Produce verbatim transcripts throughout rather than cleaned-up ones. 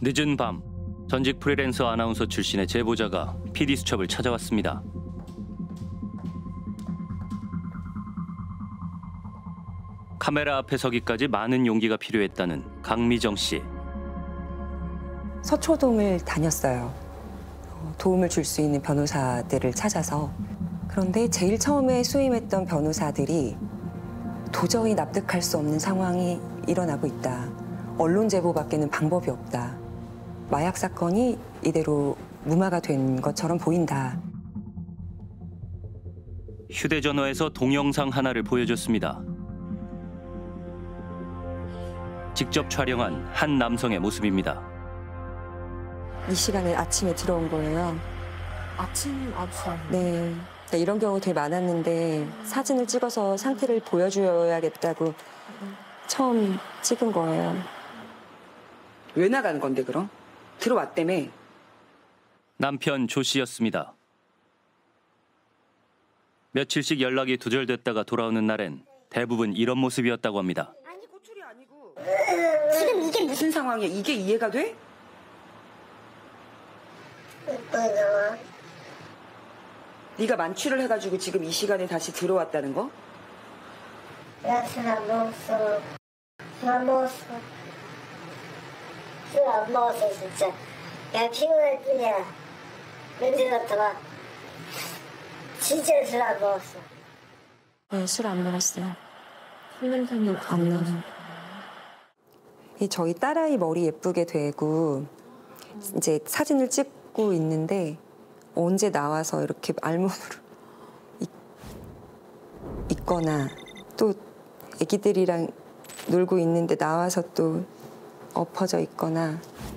늦은 밤, 전직 프리랜서 아나운서 출신의 제보자가 피디 수첩을 찾아왔습니다. 카메라 앞에 서기까지 많은 용기가 필요했다는 강미정 씨. 서초동을 다녔어요. 도움을 줄 수 있는 변호사들을 찾아서. 그런데 제일 처음에 수임했던 변호사들이 도저히 납득할 수 없는 상황이 일어나고 있다. 언론 제보밖에는 방법이 없다. 마약 사건이 이대로 무마가 된 것처럼 보인다. 휴대전화에서 동영상 하나를 보여줬습니다. 직접 촬영한 한 남성의 모습입니다. 이 시간에 아침에 들어온 거예요. 아침 아침. 네. 그러니까 이런 경우 되게 많았는데 사진을 찍어서 상태를 보여줘야겠다고 처음 찍은 거예요. 왜 나가는 건데 그럼? 들어왔다며. 남편 조 씨였습니다. 며칠씩 연락이 두절됐다가 돌아오는 날엔 대부분 이런 모습이었다고 합니다. 아니 고출이 아니고. 지금 이게 무슨 상황이야? 이게 이해가 돼? 네가 만취를 해가지고 지금 이 시간에 다시 들어왔다는 거? 야, 술 안 먹었어. 술 안 먹었어. 술 안 먹었어, 진짜. 야, 피곤할 뿐이야. 면접 갔다가 진짜 술 안 먹었어. 네, 술 안 먹었어요. 술 냄새는 안 나요. 이 저희 딸아이 머리 예쁘게 되고 이제 사진을 찍고 있는데 언제 나와서 이렇게 알몸으로 있, 있거나 또 애기들이랑 놀고 있는데 나와서 또 엎어져 있거나.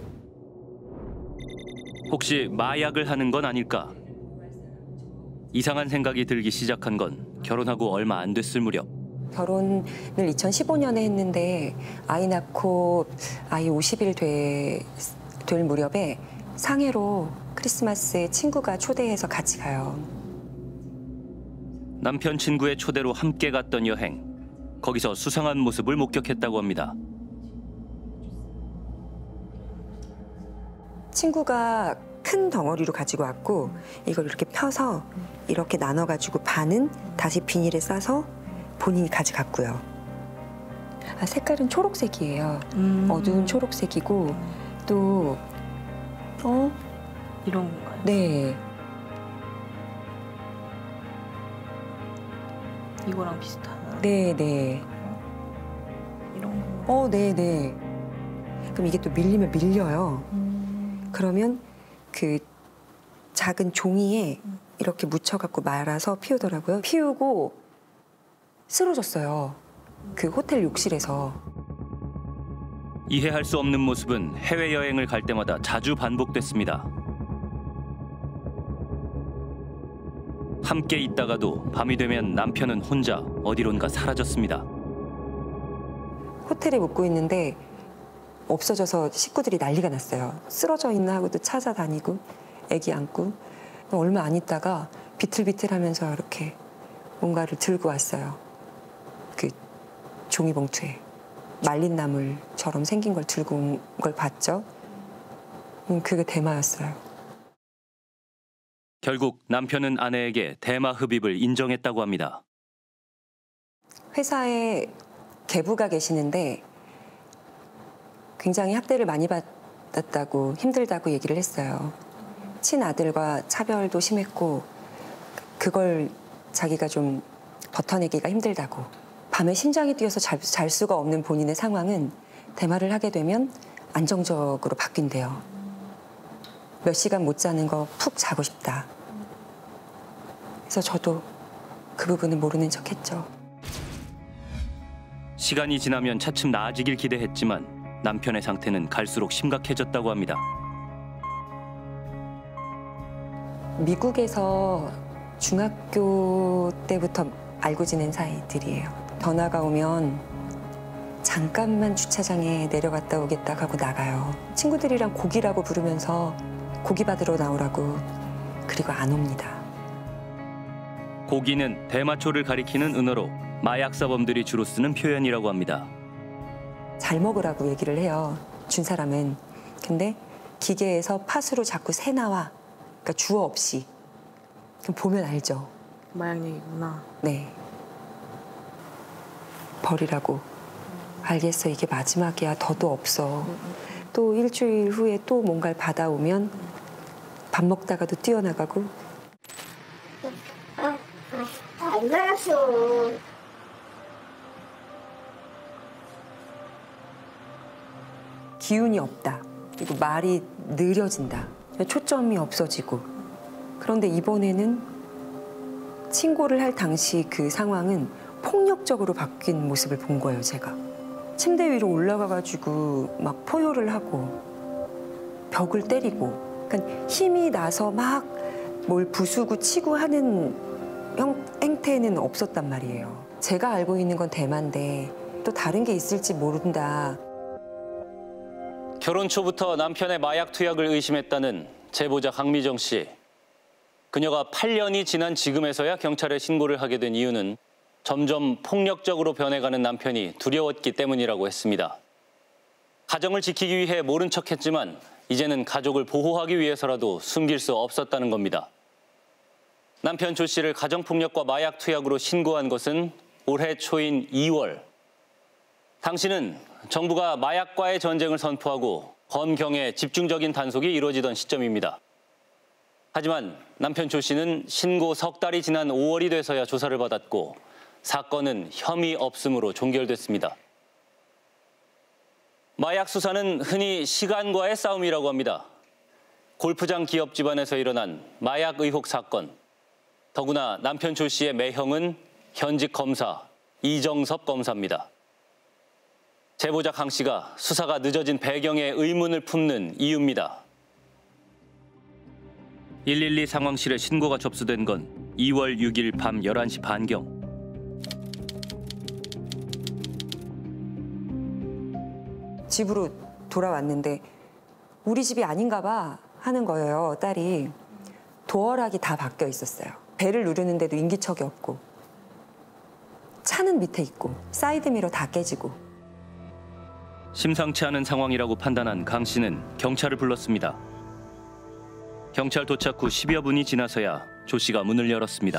혹시 마약을 하는 건 아닐까? 이상한 생각이 들기 시작한 건 결혼하고 얼마 안 됐을 무렵. 결혼을 이천십오 년에 했는데 아이 낳고 아이 오십 일 돼, 될 무렵에 상해로 크리스마스에 친구가 초대해서 같이 가요. 남편 친구의 초대로 함께 갔던 여행. 거기서 수상한 모습을 목격했다고 합니다. 친구가 큰 덩어리로 가지고 왔고 이걸 이렇게 펴서 이렇게 나눠가지고 반은 다시 비닐에 싸서 본인이 가져갔고요. 아, 색깔은 초록색이에요. 음. 어두운 초록색이고 또 어? 이런 건가요? 네. 이거랑 비슷한. 네, 네. 이런 거. 어, 네, 네. 그럼 이게 또 밀리면 밀려요. 음. 그러면 그 작은 종이에 이렇게 묻혀갖고 말아서 피우더라고요. 피우고 쓰러졌어요. 그 호텔 욕실에서. 이해할 수 없는 모습은 해외여행을 갈 때마다 자주 반복됐습니다. 함께 있다가도 밤이 되면 남편은 혼자 어디론가 사라졌습니다. 호텔에 묵고 있는데 없어져서 식구들이 난리가 났어요. 쓰러져 있나 하고도 찾아다니고 애기 안고. 얼마 안 있다가 비틀비틀하면서 이렇게 뭔가를 들고 왔어요. 그 종이봉투에 말린 나물처럼 생긴 걸 들고 온 걸 봤죠. 그게 대마였어요. 결국 남편은 아내에게 대마 흡입을 인정했다고 합니다. 회사에 계부가 계시는데 굉장히 학대를 많이 받았다고 힘들다고 얘기를 했어요. 친아들과 차별도 심했고 그걸 자기가 좀 버텨내기가 힘들다고. 밤에 심장이 뛰어서 잘, 잘 수가 없는 본인의 상황은 대마를 하게 되면 안정적으로 바뀐대요. 몇 시간 못 자는 거 푹 자고 싶다. 그래서 저도 그 부분은 모르는 척했죠. 시간이 지나면 차츰 나아지길 기대했지만 남편의 상태는 갈수록 심각해졌다고 합니다. 미국에서 중학교 때부터 알고 지낸 사이들이에요. 전화가 오면 잠깐만 주차장에 내려갔다 오겠다 하고 나가요. 친구들이랑 고기라고 부르면서 고기 받으러 나오라고. 그리고 안 옵니다. 고기는 대마초를 가리키는 은어로 마약사범들이 주로 쓰는 표현이라고 합니다. 잘 먹으라고 얘기를 해요. 준 사람은. 근데 기계에서 팥으로 자꾸 새 나와. 그러니까 주어 없이. 그럼 보면 알죠. 마약 얘기구나. 네. 버리라고. 알겠어. 이게 마지막이야. 더도 없어. 또 일주일 후에 또 뭔가를 받아오면 밥 먹다가도 뛰어나가고. 안 나갔어. 기운이 없다. 그리고 말이 느려진다. 초점이 없어지고. 그런데 이번에는 신고를 할 당시 그 상황은 폭력적으로 바뀐 모습을 본 거예요, 제가. 침대 위로 올라가가지고 막 포효를 하고 벽을 때리고. 그러니까 힘이 나서 막 뭘 부수고 치고 하는 형, 행태는 없었단 말이에요. 제가 알고 있는 건 대만데 또 다른 게 있을지 모른다. 결혼 초부터 남편의 마약 투약을 의심했다는 제보자 강미정 씨. 그녀가 팔 년이 지난 지금에서야 경찰에 신고를 하게 된 이유는 점점 폭력적으로 변해가는 남편이 두려웠기 때문이라고 했습니다. 가정을 지키기 위해 모른 척했지만 이제는 가족을 보호하기 위해서라도 숨길 수 없었다는 겁니다. 남편 조 씨를 가정폭력과 마약 투약으로 신고한 것은 올해 초인 이월. 당시는 정부가 마약과의 전쟁을 선포하고 검경의 집중적인 단속이 이루어지던 시점입니다. 하지만 남편 조 씨는 신고 석 달이 지난 오월이 돼서야 조사를 받았고 사건은 혐의 없음으로 종결됐습니다. 마약 수사는 흔히 시간과의 싸움이라고 합니다. 골프장 기업 집안에서 일어난 마약 의혹 사건. 더구나 남편 조 씨의 매형은 현직 검사 이정섭 검사입니다. 제보자 강 씨가 수사가 늦어진 배경에 의문을 품는 이유입니다. 일일이 상황실에 신고가 접수된 건 이월 육일 밤 열한 시 반경. 집으로 돌아왔는데 우리 집이 아닌가 봐 하는 거예요, 딸이. 도어락이 다 바뀌어 있었어요. 배를 누르는데도 인기척이 없고 차는 밑에 있고 사이드미러 다 깨지고. 심상치 않은 상황이라고 판단한 강 씨는 경찰을 불렀습니다. 경찰 도착 후 십여 분이 지나서야 조 씨가 문을 열었습니다.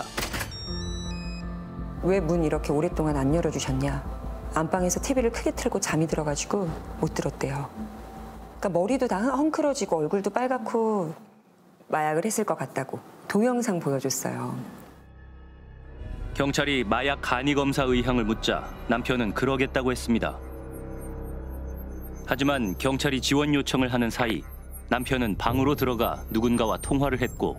왜 문 이렇게 오랫동안 안 열어주셨냐. 안방에서 티비를 크게 틀고 잠이 들어가지고 못 들었대요. 그러니까 머리도 다 헝클어지고 얼굴도 빨갛고 마약을 했을 것 같다고 동영상 보여줬어요. 경찰이 마약 간이 검사 의향을 묻자 남편은 그러겠다고 했습니다. 하지만 경찰이 지원 요청을 하는 사이 남편은 방으로 들어가 누군가와 통화를 했고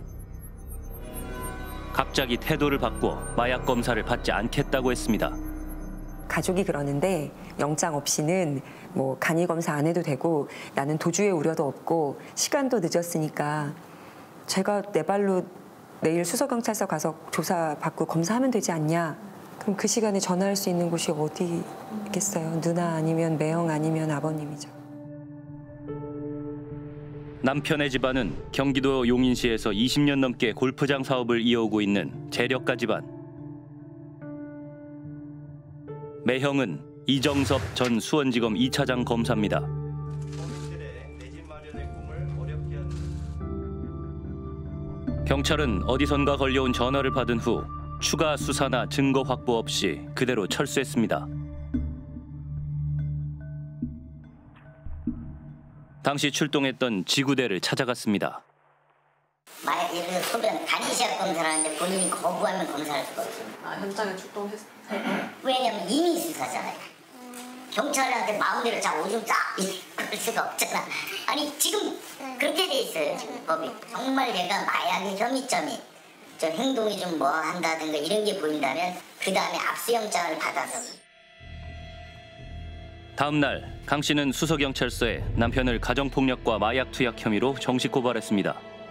갑자기 태도를 바꿔 마약 검사를 받지 않겠다고 했습니다. 가족이 그러는데 영장 없이는 뭐 간이 검사 안 해도 되고 나는 도주의 우려도 없고 시간도 늦었으니까 제가 내 발로 내일 수서경찰서 가서 조사받고 검사하면 되지 않냐. 그럼 그 시간에 전화할 수 있는 곳이 어디 있겠어요. 누나 아니면 매형 아니면 아버님이죠. 남편의 집안은 경기도 용인시에서 이십 년 넘게 골프장 사업을 이어오고 있는 재력가 집안. 매형은 이정섭 전 수원지검 이 차장 검사입니다. 경찰은 어디선가 걸려온 전화를 받은 후 추가 수사나 증거 확보 없이 그대로 철수했습니다. 당시 출동했던 지구대를 찾아갔습니다. 마약 예를 들어 소변 간이시약 검사를 하는데 본인이 거부하면 검사할 수가 없어요. 아, 현장에 출동했어요? 왜냐면 이미 수사잖아요. 경찰한테 마음대로 자 오줌 쫙 이럴 수가 없잖아. 아니 지금 그렇게 돼 있어요. 지금 법이. 정말 얘가 마약의 혐의점이 좀 행동이 좀 뭐 한다든가 이런 게 보인다면 그 다음에 압수영장을 받아서. 다음 날 강 씨는 수서경찰서에 남편을 가정폭력과 마약 투약 혐의로 정식 고발했습니다.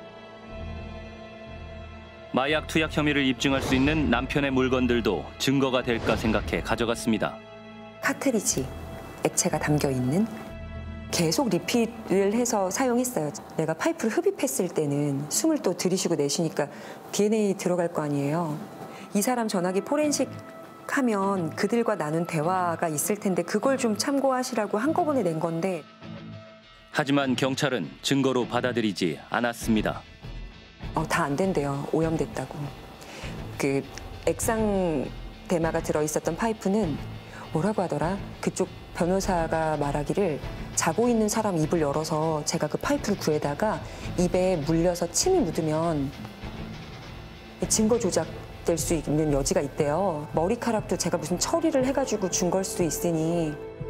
마약 투약 혐의를 입증할 수 있는 남편의 물건들도 증거가 될까 생각해 가져갔습니다. 카트리지 액체가 담겨 있는 계속 리필을 해서 사용했어요. 내가 파이프를 흡입했을 때는 숨을 또 들이쉬고 내쉬니까 디엔에이 들어갈 거 아니에요. 이 사람 전화기 포렌식 하면 그들과 나눈 대화가 있을 텐데 그걸 좀 참고하시라고 한꺼번에 낸 건데. 하지만 경찰은 증거로 받아들이지 않았습니다. 어, 다 안 된대요. 오염됐다고. 그 액상 대마가 들어있었던 파이프는 뭐라고 하더라? 그쪽 변호사가 말하기를 자고 있는 사람 입을 열어서 제가 그 파이프를 구해다가 입에 물려서 침이 묻으면 증거 조작될 수 있는 여지가 있대요. 머리카락도 제가 무슨 처리를 해가지고 준 걸 수도 있으니.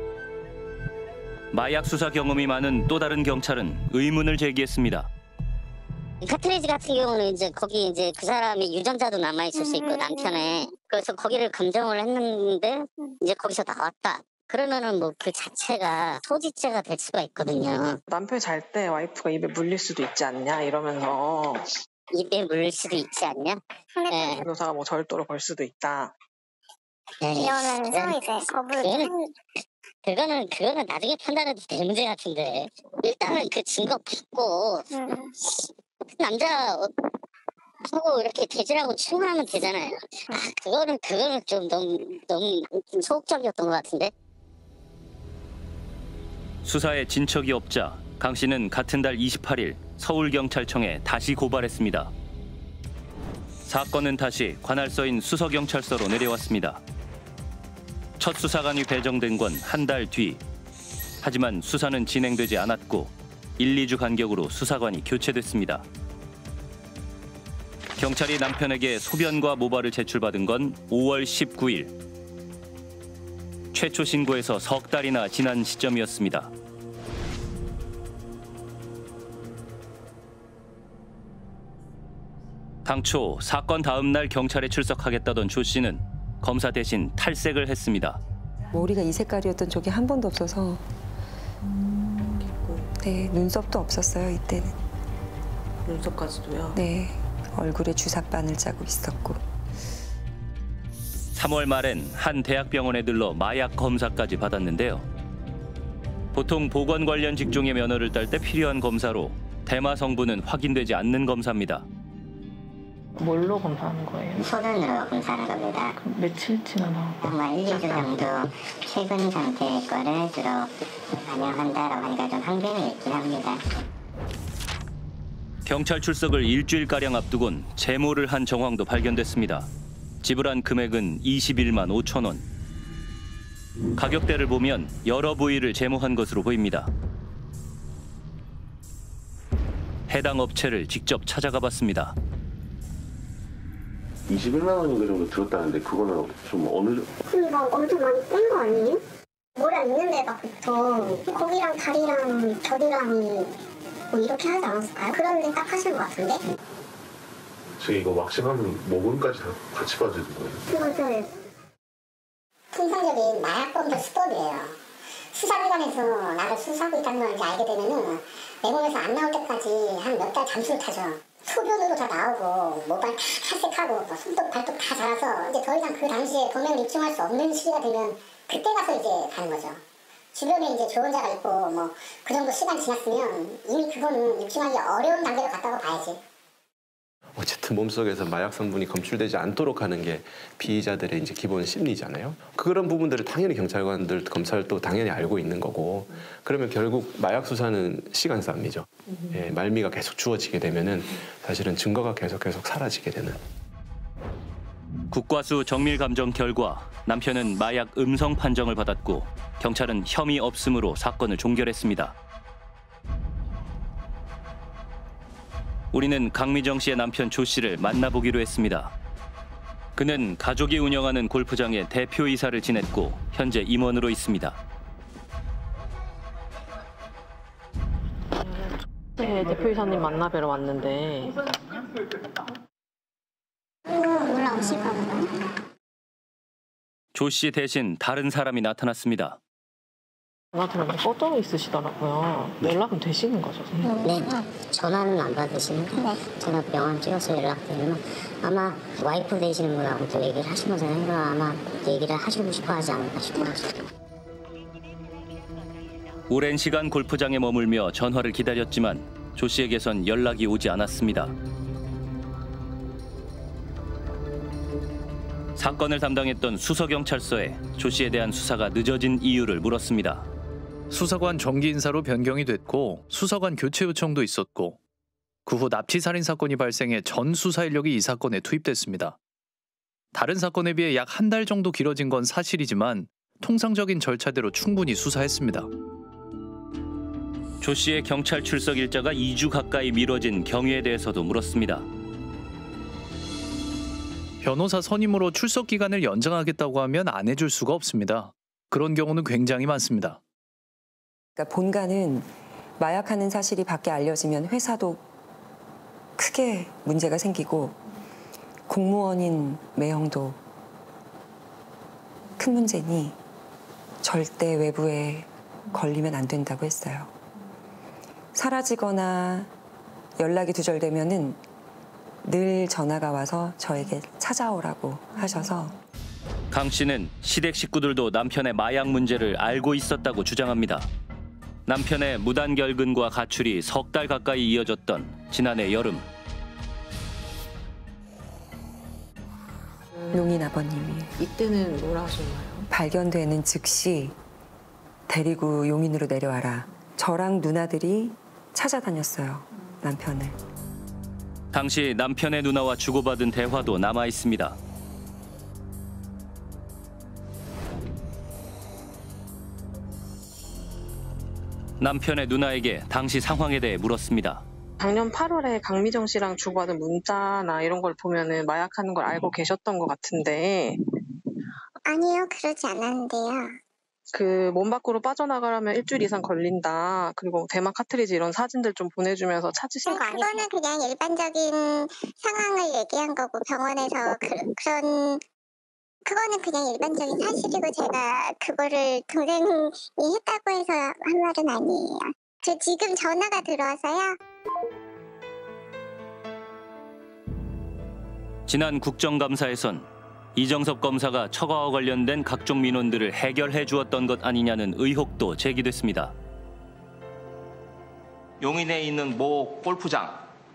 마약 수사 경험이 많은 또 다른 경찰은 의문을 제기했습니다. 카트리지 같은 경우는 이제 거기 이제 그 사람의 유전자도 남아 있을 수 있고 남편에 그래서 거기를 검정을 했는데 이제 거기서 나왔다. 그러면은 뭐 그 자체가 소지죄가 될 수가 있거든요. 남편이 잘 때 와이프가 입에 물릴 수도 있지 않냐 이러면서 입에 물릴 수도 있지 않냐? 네. 변호사가 뭐 절도로 걸 수도 있다. 네. 이러면서 이제 거부를 그거는, 그거는 그거는 나중에 판단해도 될 문제 같은데 일단은 그 증거 받고 음. 남자 하고 이렇게 대질하고 출근하면 되잖아요. 아 그거는 그거는 좀 너무 너무 좀 소극적이었던 것 같은데. 수사에 진척이 없자 강 씨는 같은 달 이십팔 일 서울경찰청에 다시 고발했습니다. 사건은 다시 관할서인 수서경찰서로 내려왔습니다. 첫 수사관이 배정된 건 한 달 뒤. 하지만 수사는 진행되지 않았고 일, 이 주 간격으로 수사관이 교체됐습니다. 경찰이 남편에게 소변과 모발을 제출받은 건 오월 십구 일. 최초 신고에서 석 달이나 지난 시점이었습니다. 당초 사건 다음 날 경찰에 출석하겠다던 조 씨는 검사 대신 탈색을 했습니다. 머리가 이 색깔이었던 적이 한 번도 없어서 네, 눈썹도 없었어요, 이때는. 눈썹까지도요? 네, 얼굴에 주삭바늘 짜고 있었고. 삼월 말엔 한 대학병원에 들러 마약 검사까지 받았는데요. 보통 보건 관련 직종의 면허를 딸 때 필요한 검사로 대마 성분은 확인되지 않는 검사입니다. 뭘로 검사하는 거예요? 소변으로 검사하는 겁니다. 그럼 며칠치나 나오고? 아마 일, 이 주 정도 최근 상태의 거를 주로 반영한다라고 하니까 좀 한계는 있긴 합니다. 경찰 출석을 일주일가량 앞두곤 제모를 한 정황도 발견됐습니다. 지불한 금액은 이십일만 오천 원. 가격대를 보면 여러 부위를 제모한 것으로 보입니다. 해당 업체를 직접 찾아가 봤습니다. 이십일만 원인가 정도 들었다는데 그거는 좀 어느 정도? 그러니까 엄청 많이 뺀 거 아니에요? 모래 있는 데가 보통 거기랑 다리랑 겨드랑이 뭐 이렇게 하지 않았을까요? 그런 데 딱 하신 것 같은데? 저희 이거 왁싱하면 모근까지 다 같이 빠지는 거예요? 그것을 통상적인 마약범죄 수법이에요. 수사기관에서 나를 수사하고 있다는 걸 이제 알게 되면은 내 몸에서 안 나올 때까지 한 몇 달 잠수를 타죠. 소변으로 다 나오고 모발 다 탈색하고 뭐 손톱 발톱 다 자라서 이제 더 이상 그 당시에 범행을 입증할 수 없는 시기가 되면 그때 가서 이제 가는 거죠. 주변에 이제 조언자가 있고 뭐 그 정도 시간 지났으면 이미 그거는 입증하기 어려운 단계로 갔다고 봐야지. 어쨌든 몸속에서 마약 성분이 검출되지 않도록 하는 게 피의자들의 이제 기본 심리잖아요. 그런 부분들을 당연히 경찰관들, 검찰도 당연히 알고 있는 거고, 그러면 결국 마약 수사는 시간 싸움이죠. 예, 말미가 계속 주어지게 되면은 사실은 증거가 계속 계속 사라지게 되는. 국과수 정밀 감정 결과 남편은 마약 음성 판정을 받았고 경찰은 혐의 없음으로 사건을 종결했습니다. 우리는 강미정 씨의 남편 조 씨를 만나보기로 했습니다. 그는 가족이 운영하는 골프장의 대표이사를 지냈고 현재 임원으로 있습니다. 네, 대표이사님 만나뵈러 왔는데 올라오시거든요. 조 씨 대신 다른 사람이 나타났습니다. 전화 들었는데 꺼져 있으시더라고요. 연락은 되시는 거죠, 선생님? 네, 전화는 안 받으시는데 네. 전화 병원 찍어서 연락드리면 아마 와이프 되시는 분하고 또 얘기를 하신 거잖아요. 그럼 아마 얘기를 하시고 싶어 하지 않을까 싶어요. 오랜 시간 골프장에 머물며 전화를 기다렸지만 조 씨에게선 연락이 오지 않았습니다. 사건을 담당했던 수서경찰서에 조 씨에 대한 수사가 늦어진 이유를 물었습니다. 수사관 정기 인사로 변경이 됐고 수사관 교체 요청도 있었고 그 후 납치 살인 사건이 발생해 전 수사 인력이 이 사건에 투입됐습니다. 다른 사건에 비해 약 한 달 정도 길어진 건 사실이지만 통상적인 절차대로 충분히 수사했습니다. 조 씨의 경찰 출석 일자가 이 주 가까이 미뤄진 경위에 대해서도 물었습니다. 변호사 선임으로 출석 기간을 연장하겠다고 하면 안 해줄 수가 없습니다. 그런 경우는 굉장히 많습니다. 그러니까 본가는 마약하는 사실이 밖에 알려지면 회사도 크게 문제가 생기고 공무원인 매형도 큰 문제니 절대 외부에 걸리면 안 된다고 했어요. 사라지거나 연락이 두절되면은 늘 전화가 와서 저에게 찾아오라고 하셔서. 강 씨는 시댁 식구들도 남편의 마약 문제를 알고 있었다고 주장합니다. 남편의 무단 결근과 가출이 석 달 가까이 이어졌던 지난해 여름. 용인 아버님이 이때는 뭘 하셨나요? 발견되는 즉시 데리고 용인으로 내려와라. 저랑 누나들이 찾아다녔어요, 남편을. 당시 남편의 누나와 주고받은 대화도 남아 있습니다. 남편의 누나에게 당시 상황에 대해 물었습니다. 작년 팔월에 강미정 씨랑 주고받은 문자나 이런 걸 보면은 마약하는 걸 알고 계셨던 것 같은데. 아니요, 그러지 않았는데요. 그 몸 밖으로 빠져나가려면 일주일 이상 걸린다. 그리고 대만 카트리지 이런 사진들 좀 보내주면서 찾으신 거 아니에요? 그거는 그냥 일반적인 상황을 얘기한 거고 병원에서 그, 그런 그거는 그냥 일반적인 사실이고 제가 그거를 동생이 했다고 해서 한 말은 아니에요. 저 지금 전화가 들어와서요. 지난 국정감사에선 이정섭 검사가 처가와 관련된 각종 민원들을 해결해 주었던 것 아니냐는 의혹도 제기됐습니다. 용인에 있는 모 골프장에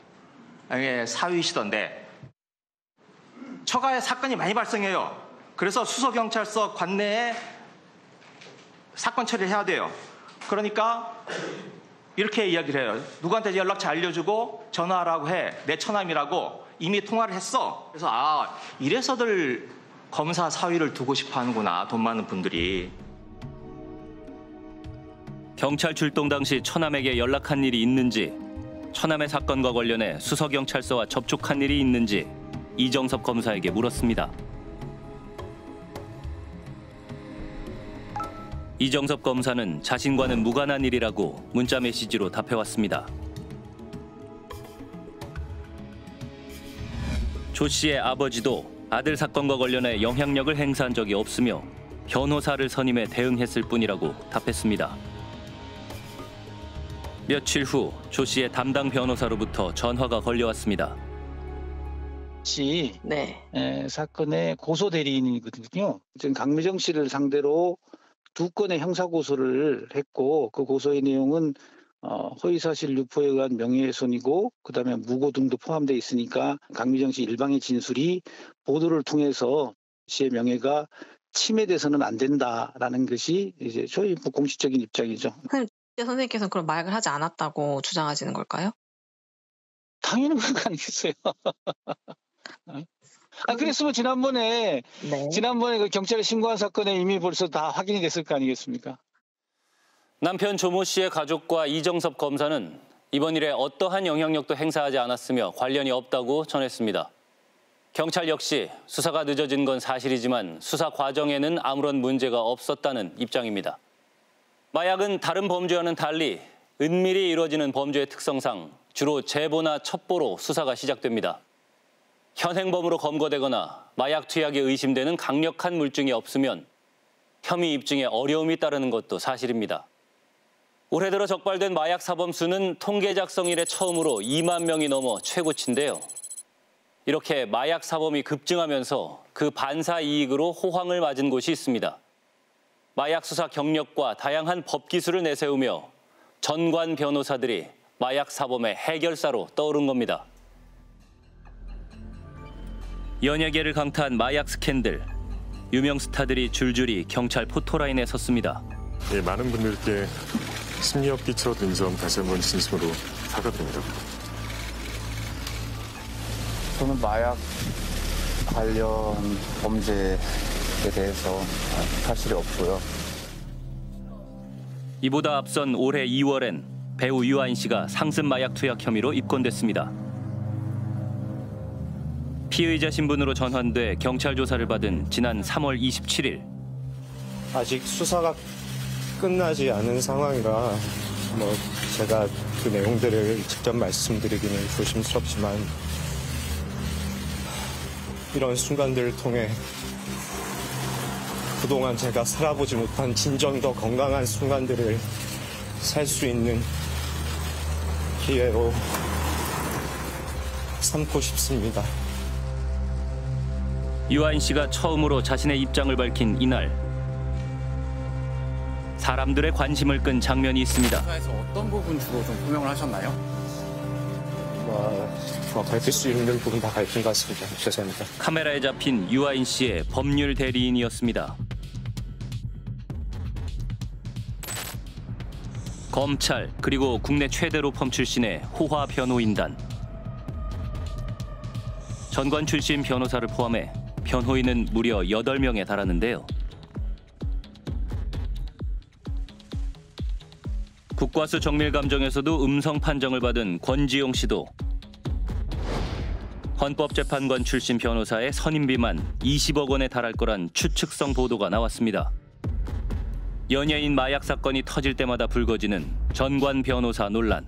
사위시던데 처가에 사건이 많이 발생해요. 그래서 수서경찰서 관내에 사건 처리를 해야 돼요. 그러니까 이렇게 이야기를 해요. 누구한테 연락처 알려주고 전화하라고 해. 내 처남이라고 이미 통화를 했어. 그래서 아 이래서들 검사 사위를 두고 싶어 하는구나. 돈 많은 분들이. 경찰 출동 당시 처남에게 연락한 일이 있는지, 처남의 사건과 관련해 수서경찰서와 접촉한 일이 있는지 이정섭 검사에게 물었습니다. 이정섭 검사는 자신과는 무관한 일이라고 문자 메시지로 답해왔습니다. 조 씨의 아버지도 아들 사건과 관련해 영향력을 행사한 적이 없으며 변호사를 선임해 대응했을 뿐이라고 답했습니다. 며칠 후 조 씨의 담당 변호사로부터 전화가 걸려왔습니다. 씨 네. 에, 사건의 고소 대리인이거든요. 지금 강미정 씨를 상대로 두 건의 형사 고소를 했고 그 고소의 내용은 어, 허위사실 유포에 의한 명예훼손이고 그다음에 무고 등도 포함되어 있으니까 강미정 씨 일방의 진술이 보도를 통해서 씨의 명예가 침해돼서는 안 된다라는 것이 이제 저희 공식적인 입장이죠. 선생님, 선생님께서는 그럼 마약을 하지 않았다고 주장하시는 걸까요? 당연히 그런 거 아니겠어요. 아, 그랬으면 지난번에 네. 지난번에 그 경찰에 신고한 사건에 이미 벌써 다 확인이 됐을 거 아니겠습니까? 남편 조모 씨의 가족과 이정섭 검사는 이번 일에 어떠한 영향력도 행사하지 않았으며 관련이 없다고 전했습니다. 경찰 역시 수사가 늦어진 건 사실이지만 수사 과정에는 아무런 문제가 없었다는 입장입니다. 마약은 다른 범죄와는 달리 은밀히 이루어지는 범죄의 특성상 주로 제보나 첩보로 수사가 시작됩니다. 현행범으로 검거되거나 마약 투약이 의심되는 강력한 물증이 없으면 혐의 입증에 어려움이 따르는 것도 사실입니다. 올해 들어 적발된 마약 사범 수는 통계 작성 이래 처음으로 이만 명이 넘어 최고치인데요. 이렇게 마약 사범이 급증하면서 그 반사 이익으로 호황을 맞은 곳이 있습니다. 마약 수사 경력과 다양한 법 기술을 내세우며 전관 변호사들이 마약 사범의 해결사로 떠오른 겁니다. 연예계를 강타한 마약 스캔들. 유명 스타들이 줄줄이 경찰 포토라인에 섰습니다. 예, 많은 분들께 심리업 끼쳐드린 점 다시 한번 진심으로 사과드립니다. 저는 마약 관련 범죄에 대해서 사실이 없고요. 이보다 앞선 올해 이월엔 배우 유아인 씨가 상습 마약 투약 혐의로 입건됐습니다. 피의자 신분으로 전환돼 경찰 조사를 받은 지난 삼월 이십칠일. 아직 수사가 끝나지 않은 상황이라 뭐 제가 그 내용들을 직접 말씀드리기는 조심스럽지만 이런 순간들을 통해 그동안 제가 살아보지 못한 진정 더 건강한 순간들을 살 수 있는 기회로 삼고 싶습니다. 유아인 씨가 처음으로 자신의 입장을 밝힌 이날. 사람들의 관심을 끈 장면이 있습니다. 수사에서 어떤 부분 주로 좀 표명을 하셨나요? 뭐, 뭐 밝힐 수 있는 부분 다 밝힌 것 같습니다. 죄송합니다. 카메라에 잡힌 유아인 씨의 법률 대리인이었습니다. 검찰 그리고 국내 최대 로펌 출신의 호화 변호인단. 전관 출신 변호사를 포함해 변호인은 무려 여덟 명에 달하는데요. 국과수 정밀감정에서도 음성 판정을 받은 권지용 씨도 헌법재판관 출신 변호사의 선임비만 이십억 원에 달할 거란 추측성 보도가 나왔습니다. 연예인 마약 사건이 터질 때마다 불거지는 전관 변호사 논란.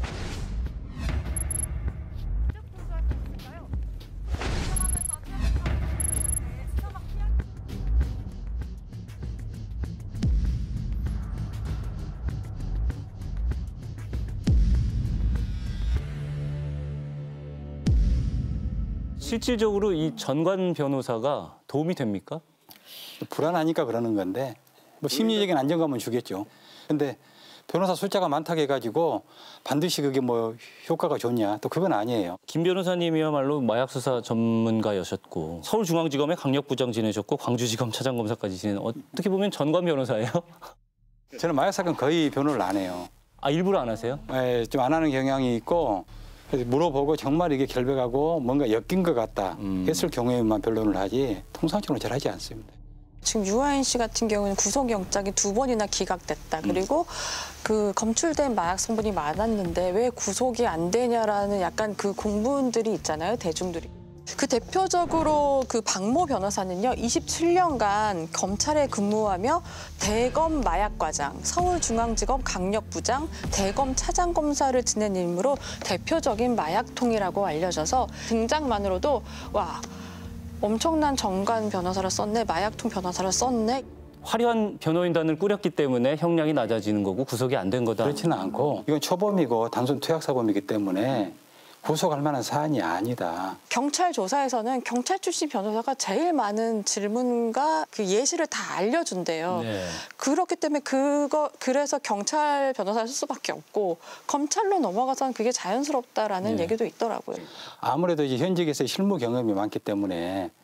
실질적으로 이 전관 변호사가 도움이 됩니까? 불안하니까 그러는 건데 뭐 심리적인 안정감은 주겠죠. 근데 변호사 숫자가 많다고 해가지고 반드시 그게 뭐 효과가 좋냐, 또 그건 아니에요. 김 변호사님이야말로 마약 수사 전문가여셨고 서울중앙지검의 강력부장 지내셨고 광주지검 차장검사까지 지낸 어떻게 보면 전관 변호사예요? 저는 마약 사건 거의 변호를 안 해요. 아, 일부러 안 하세요? 네, 좀 안 하는 경향이 있고 그래서 물어보고 정말 이게 결백하고 뭔가 엮인 것 같다 음. 했을 경우에만 변론을 하지 통상적으로 잘 하지 않습니다. 지금 유아인 씨 같은 경우는 구속영장이 두 번이나 기각됐다. 그리고 그 검출된 마약 성분이 많았는데 왜 구속이 안 되냐라는 약간 그 공분들이 있잖아요, 대중들이. 그 대표적으로 그 박모 변호사는요, 이십칠 년간 검찰에 근무하며 대검 마약과장, 서울중앙지검 강력부장, 대검 차장검사를 지낸 인물로 대표적인 마약통이라고 알려져서 등장만으로도 와, 엄청난 전관 변호사를 썼네, 마약통 변호사를 썼네. 화려한 변호인단을 꾸렸기 때문에 형량이 낮아지는 거고 구속이 안 된 거다. 그렇지는 않고 이건 초범이고 단순 투약사범이기 때문에 구속할 만한 사안이 아니다. 경찰 조사에서는 경찰 출신 변호사가 제일 많은 질문과 그 예시를 다 알려준대요. 네. 그렇기 때문에 그거 그래서 경찰 변호사를 쓸 수밖에 없고 검찰로 넘어가서는 그게 자연스럽다라는 네. 얘기도 있더라고요. 아무래도 이제 현직에서 실무 경험이 많기 때문에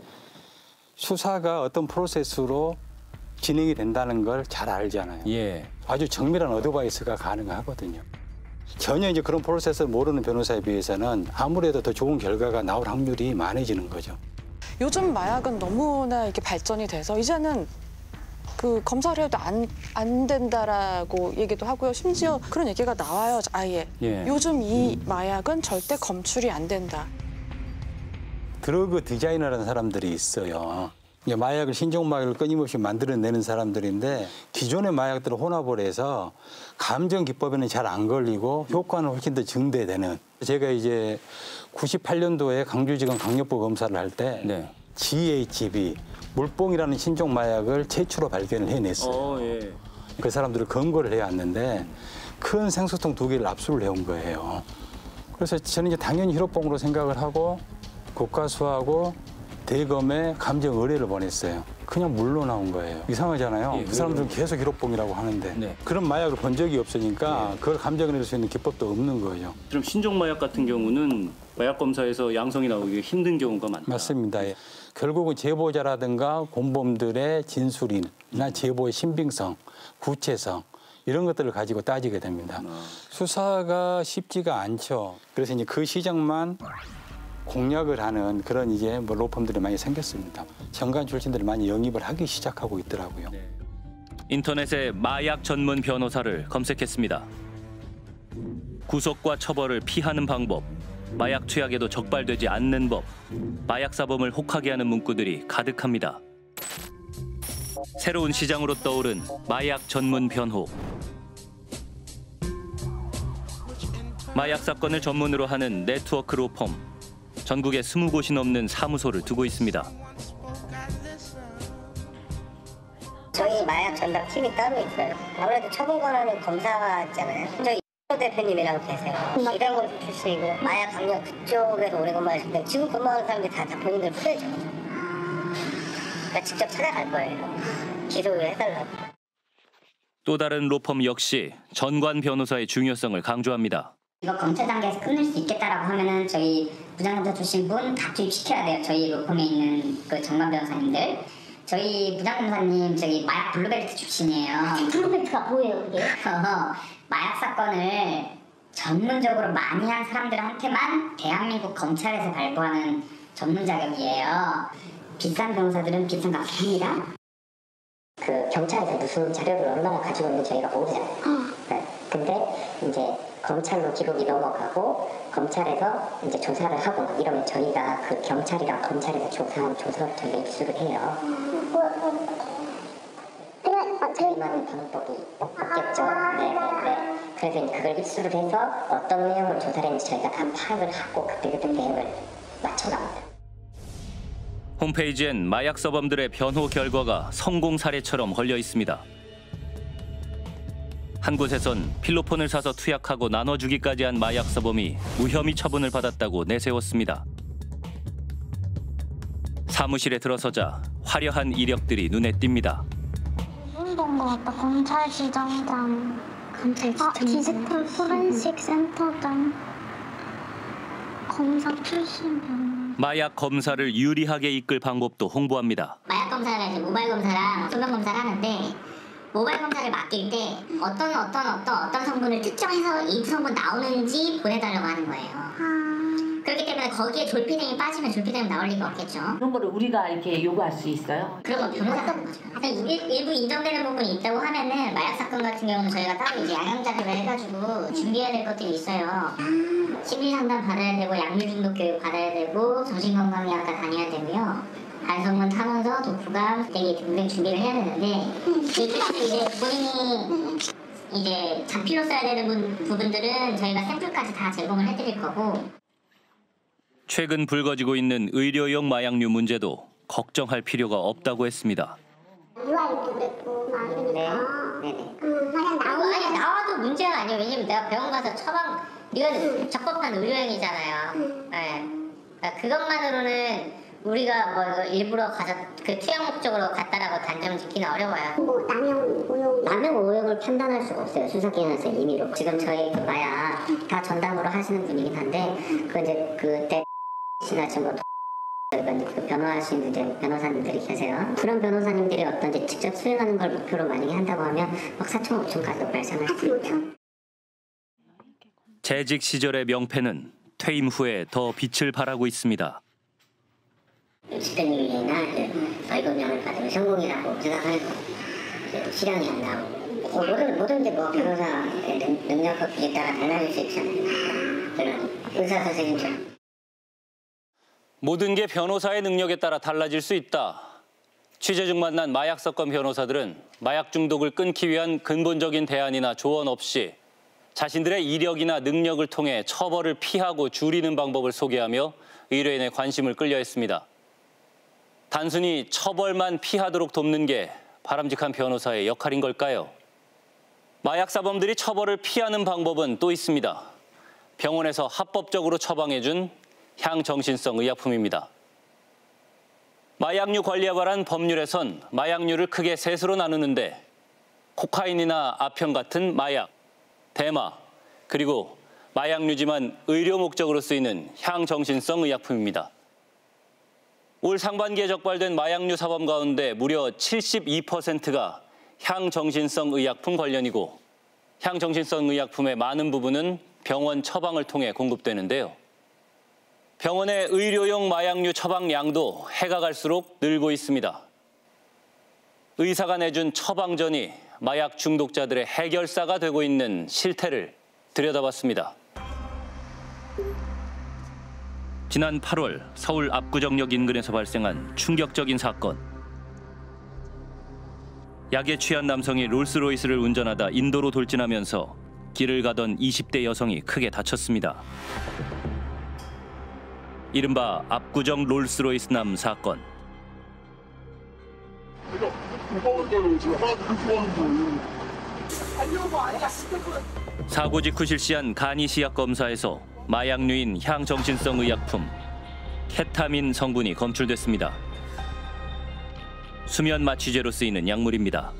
수사가 어떤 프로세스로 진행이 된다는 걸 잘 알잖아요. 예. 아주 정밀한 어드바이스가 가능하거든요. 전혀 이제 그런 프로세스를 모르는 변호사에 비해서는 아무래도 더 좋은 결과가 나올 확률이 많아지는 거죠. 요즘 마약은 너무나 이렇게 발전이 돼서 이제는 그 검사를 해도 안, 안 된다라고 얘기도 하고요. 심지어 그런 얘기가 나와요, 아예. 예. 요즘 이 마약은 절대 검출이 안 된다. 드러그 디자이너라는 사람들이 있어요. 마약을 신종 마약을 끊임없이 만들어내는 사람들인데 기존의 마약들을 혼합을 해서 감정 기법에는 잘 안 걸리고 효과는 훨씬 더 증대되는. 제가 이제 구십팔 년도에 강주지검 강력부 검사를 할 때 네. 지에이치비 물뽕이라는 신종 마약을 최초로 발견을 해냈어요. 어, 예. 그 사람들을 검거를 해왔는데 큰 생수통 두 개를 압수를 해온 거예요. 그래서 저는 이제 당연히 히로뽕으로 생각을 하고 국가수하고 대검에 감정 의뢰를 보냈어요. 그냥 물로 나온 거예요. 이상하잖아요. 예, 그 사람들은 계속 히로뽕이라고 하는데 네. 그런 마약을 본 적이 없으니까 그걸 감정을 낼 수 있는 기법도 없는 거예요. 그럼 신종 마약 같은 경우는 마약 검사에서 양성이 나오기 힘든 경우가 많다. 맞습니다. 예. 결국은 제보자라든가 공범들의 진술이나 제보의 신빙성 구체성 이런 것들을 가지고 따지게 됩니다. 수사가 쉽지가 않죠. 그래서 이제 그 시장만 공략을 하는 그런 이제 뭐 로펌들이 많이 생겼습니다. 정관 출신들이 많이 영입을 하기 시작하고 있더라고요. 인터넷에 마약 전문 변호사를 검색했습니다. 구속과 처벌을 피하는 방법, 마약 투약에도 적발되지 않는 법, 마약 사범을 혹하게 하는 문구들이 가득합니다. 새로운 시장으로 떠오른 마약 전문 변호. 마약 사건을 전문으로 하는 네트워크 로펌. 전국에 스무 곳이 넘는 사무소를 두고 있습니다. 저희 마약 전담 팀이 따로 있어요. 아무래도 처분 권한은 검사가 있잖아요. 저희 이 대표님이라고 계세요. 이병헌 출신이고 마약 강력 그쪽에서 오래 근무하시는데 지금 근무하는 사람들이 다, 다 본인들 후배죠. 그러니까 직접 찾아갈 거예요. 기소를 해달라고. 또 다른 로펌 역시 전관 변호사의 중요성을 강조합니다. 이거 검찰 단계에서 끝낼 수 있겠다라고 하면은 저희 부장검사 출신 분 다 투입시켜야 돼요. 저희 로펌에 있는 그 전관 변호사님들. 저희 부장검사님 저기 마약 블루벨트 출신이에요. 블루벨트가 뭐예요, 그게? 마약 사건을 전문적으로 많이 한 사람들한테만 대한민국 검찰에서 발부하는 전문 자격이에요. 비싼 변호사들은 비싼 값을 합니다. 그 경찰에서 무슨 자료를 얼마나 가지고 있는지 저희가 모르잖아요. 네. 근데 이제 검찰로 기록이 넘어가고 검찰에서 이제 조사를 하고 이러면 저희가 그 경찰이랑 검찰에서 조사한 조서를 저희가 입수를 해요. 저희만의 방법이 없겠죠. 네네네. 그래서 이제 그걸 입수를 해서 어떤 내용을 조사를 했는지 저희가 다 파악을 하고 그때그때 대응을 맞춰갑니다. 홈페이지엔 마약 서범들의 변호 결과가 성공 사례처럼 걸려 있습니다. 한 곳에선 필로폰을 사서 투약하고 나눠주기까지 한 마약 서범이 무혐의 처분을 받았다고 내세웠습니다. 사무실에 들어서자 화려한 이력들이 눈에 띕니다. 본것 같다. 검찰지정장. 검찰지정장. 아, 디지털 포렌식 센터장. 검사 출신 변호사. 마약 검사를 유리하게 이끌 방법도 홍보합니다. 마약 검사는 이제 모바일 검사랑 소변 검사를 하는데 모바일 검사를 맡길 때 어떤 어떤 어떤 어떤 성분을 특정해서 이 성분 나오는지 보내달라고 하는 거예요. 아... 그렇기 때문에 거기에 졸피뎀이 빠지면 졸피뎀 나올 리가 없겠죠. 그런 거를 우리가 이렇게 요구할 수 있어요? 그런 건 변호사가 하는 거죠. 하여튼 일, 일부 인정되는 부분이 있다고 하면은 마약 사건 같은 경우는 저희가 따로 이제 양형자료를 해가지고 준비해야 될 것들이 있어요. 심리 상담 받아야 되고 약물 중독 교육 받아야 되고 정신건강의학과 다녀야 되고요. 반성문 탐원서, 독후감 되게 등등 준비를 해야 되는데 이렇게 이제 본인이 이제 장필로 써야 되는 분, 부분들은 저희가 샘플까지 다 제공을 해드릴 거고. 최근 불거지고 있는 의료용 마약류 문제도 걱정할 필요가 없다고 했습니다. 유아육도 그랬고 막 이러니까. 네네. 음, 만약 나오면 아니 나와도 문제가 아니에요. 왜냐면 내가 병원 가서 처방 이건 적법한 의료용이잖아요. 음. 네. 그러니까 그것만으로는 우리가 뭐 일부러 가서 그 투약 목적으로 갔다라고 단정 짓기는 어려워요. 뭐 남용 오용 남용 오용을 판단할 수가 없어요. 수사기관에서 임의로. 지금 저희 그 마약 다 전담으로 하시는 분이긴 한데 그 이제 그때 시나 지금 그 변호하시는 이제 변호사님들이 계세요. 그런 변호사님들이 어떤 이제 직접 수행하는 걸 목표로 만약에 한다고 하면 막 사천 오천까지도 발생할 수 있죠. 재직 시절의 명패는 퇴임 후에 더 빛을 발하고 있습니다. 십 대님이나 벌금형을 받으면 성공이라고 생각하는 실형이 안 나오고 모든 모든 이제 뭐 변호사 능력에 따라 달라질 수 있잖아요. 그런 의사 선생님처럼. 모든 게 변호사의 능력에 따라 달라질 수 있다. 취재 중 만난 마약 사건 변호사들은 마약 중독을 끊기 위한 근본적인 대안이나 조언 없이 자신들의 이력이나 능력을 통해 처벌을 피하고 줄이는 방법을 소개하며 의뢰인의 관심을 끌려 했습니다. 단순히 처벌만 피하도록 돕는 게 바람직한 변호사의 역할인 걸까요? 마약 사범들이 처벌을 피하는 방법은 또 있습니다. 병원에서 합법적으로 처방해준 향정신성 의약품입니다. 마약류 관리에 관한 법률에선 마약류를 크게 셋으로 나누는데 코카인이나 아편 같은 마약, 대마, 그리고 마약류지만 의료 목적으로 쓰이는 향정신성 의약품입니다. 올 상반기에 적발된 마약류 사범 가운데 무려 칠십이 퍼센트가 향정신성 의약품 관련이고 향정신성 의약품의 많은 부분은 병원 처방을 통해 공급되는데요. 병원의 의료용 마약류 처방량도 해가 갈수록 늘고 있습니다. 의사가 내준 처방전이 마약 중독자들의 해결사가 되고 있는 실태를 들여다봤습니다. 지난 팔월 서울 압구정역 인근에서 발생한 충격적인 사건. 약에 취한 남성이 롤스로이스를 운전하다 인도로 돌진하면서 길을 가던 이십 대 여성이 크게 다쳤습니다. 이른바 압구정 롤스로이스남 사건. 사고 직후 실시한 간이 시약 검사에서 마약류인 향정신성 의약품 케타민 성분이 검출됐습니다. 수면 마취제로 쓰이는 약물입니다.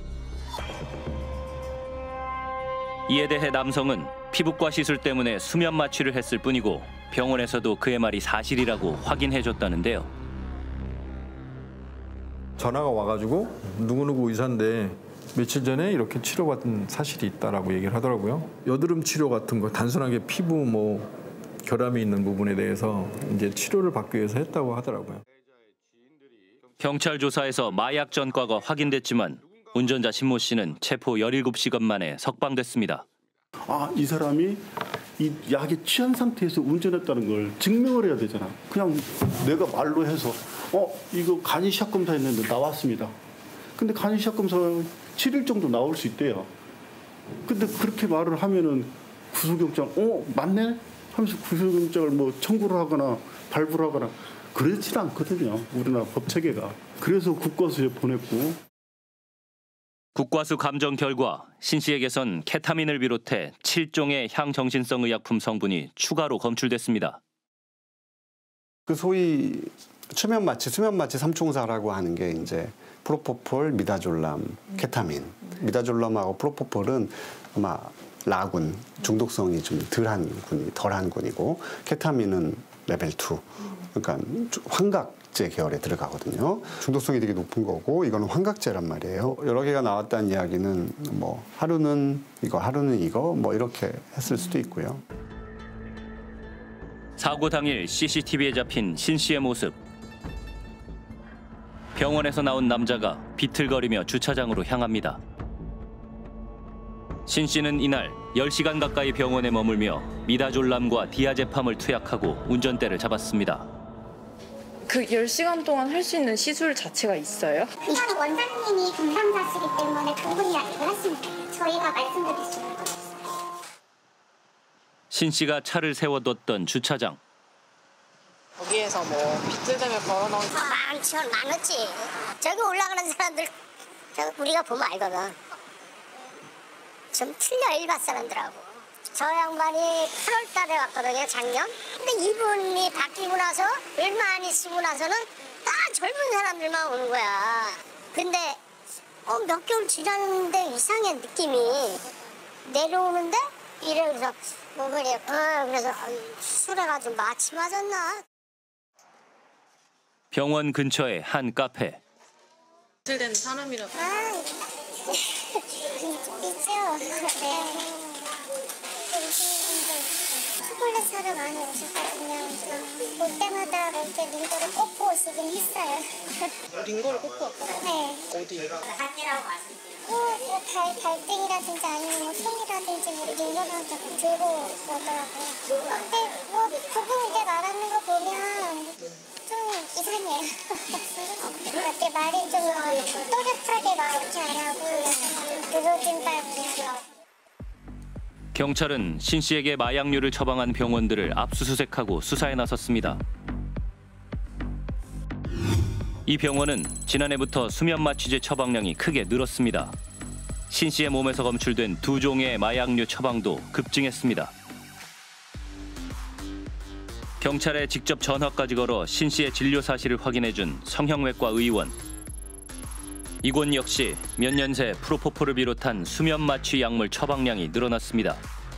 이에 대해 남성은 피부과 시술 때문에 수면 마취를 했을 뿐이고 병원에서도 그의 말이 사실이라고 확인해줬다는데요. 전화가 와가지고 누구누구 의사인데 며칠 전에 이렇게 치료받은 사실이 있다라고 얘기를 하더라고요. 여드름 치료 같은 거 단순하게 피부 뭐 결함이 있는 부분에 대해서 이제 치료를 받기 위해서 했다고 하더라고요. 경찰 조사에서 마약 전과가 확인됐지만 운전자 신모 씨는 체포 열일곱 시간 만에 석방됐습니다. 아, 이 사람이 이 약에 취한 상태에서 운전했다는 걸 증명을 해야 되잖아. 그냥 내가 말로 해서 어 이거 간이 시약 검사했는데 나왔습니다. 근데 간이 시약 검사 칠 일 정도 나올 수 있대요. 근데 그렇게 말을 하면은 구속영장 어 맞네 하면서 구속영장을 뭐 청구를 하거나 발부를 하거나 그러진 않거든요. 우리나라 법체계가. 그래서 국과수에 보냈고. 국과수 감정 결과 신 씨에게선 케타민을 비롯해 칠 종의 향정신성 의약품 성분이 추가로 검출됐습니다. 그 소위 수면 마취, 수면 마취 삼총사라고 하는 게 이제 프로포폴, 미다졸람, 케타민. 미다졸람하고 프로포폴은 아마 라군, 중독성이 좀 덜한 군이, 덜한 군이고 케타민은 레벨 투. 그러니까 환각제 계열에 들어가거든요. 중독성이 되게 높은 거고 이거는 환각제란 말이에요. 여러 개가 나왔다는 이야기는 뭐 하루는 이거, 하루는 이거 뭐 이렇게 했을 수도 있고요. 사고 당일 씨씨티비에 잡힌 신 씨의 모습. 병원에서 나온 남자가 비틀거리며 주차장으로 향합니다. 신 씨는 이날 열 시간 가까이 병원에 머물며 미다졸람과 디아제팜을 투약하고 운전대를 잡았습니다. 그 열 시간 동안 할 수 있는 시술 자체가 있어요? 이거는 원장님이 담당자시기 때문에 그분이 하시면 돼요. 저희가 말씀드릴 수 있는 거예요. 신 씨가 차를 세워뒀던 주차장. 거기에서 뭐 빗질되면 걸어놓은 많지, 많았지. 저기 올라가는 사람들 저 우리가 보면 알거든. 좀 틀려, 일반 사람들하고. 저 양반이 팔월 달에 왔거든요, 작년. 근데 이분이 바뀌고 나서 얼마 안 있으고 나서는 다 젊은 사람들만 오는 거야. 근데 어, 몇 개월 지났는데 이상해, 느낌이. 내려오는데 이래. 그래서 뭐 그래, 어, 그래서 술해가지고 마취 맞았나? 병원 근처의 한 카페. 빗질된 사람이라고. 아, 있죠. 네. 초콜릿 사러 많이 오셨거든요. 올 때마다 이렇게 링거를 꽂고 오시긴 했어요. 링거를 꽂고 왔어요? 네. 어디? 뭐, 뭐 달, 달등이라든지 아니면 뭐 손이라든지 뭐 링거를 들고 오더라고요. 근데 뭐 그분 이제 말하는 거 보면 좀 이상해요. 그때 말이 좀 또렷하게 말하지 안 하고 늘어진 말이에요. 경찰은 신 씨에게 마약류를 처방한 병원들을 압수수색하고 수사에 나섰습니다. 이 병원은 지난해부터 수면 마취제 처방량이 크게 늘었습니다. 신 씨의 몸에서 검출된 두 종의 마약류 처방도 급증했습니다. 경찰에 직접 전화까지 걸어 신 씨의 진료 사실을 확인해준 성형외과 의원. 이곳 역시 몇 년 새 프로포폴을 비롯한 수면 마취 약물 처방량이 늘어났습니다.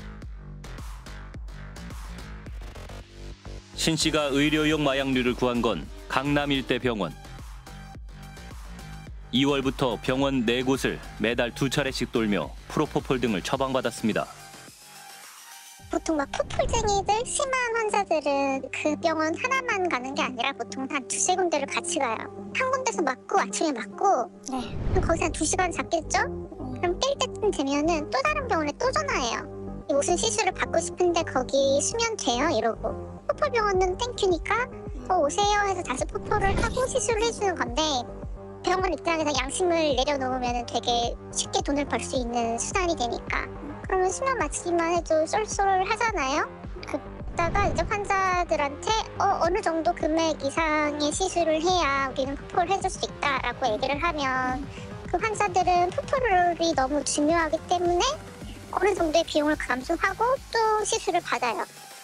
신 씨가 의료용 마약류를 구한 건 강남 일대 병원. 이월부터 병원 네 곳을 매달 두 차례씩 돌며 프로포폴 등을 처방받았습니다. 보통 막 포폴쟁이들 심한 환자들은 그 병원 하나만 가는 게 아니라 보통 한 두세 군데를 같이 가요. 한 군데서 맞고 아침에 맞고 네. 그럼 거기서 한 두 시간 잡겠죠? 그럼 뛸 때쯤 되면은 또 다른 병원에 또 전화해요. 무슨 시술을 받고 싶은데 거기 수면 돼요? 이러고. 포폴병원은 땡큐니까 어, 오세요 해서 다시 포폴을 하고 시술을 해주는 건데 병원 입장에서 양심을 내려놓으면 되게 쉽게 돈을 벌 수 있는 수단이 되니까. 그러면 수면 마취만 해도 쏠쏠 하잖아요. 그러다가 이제 환자들한테 어, 어느 정도 금액 이상의 시술을 해야 우리는 포폴을 해줄 수 있다라고 얘기를 하면 그 환자들은 포폴이 너무 중요하기 때문에 어느 정도의 비용을 감수하고 또 시술을 받아요.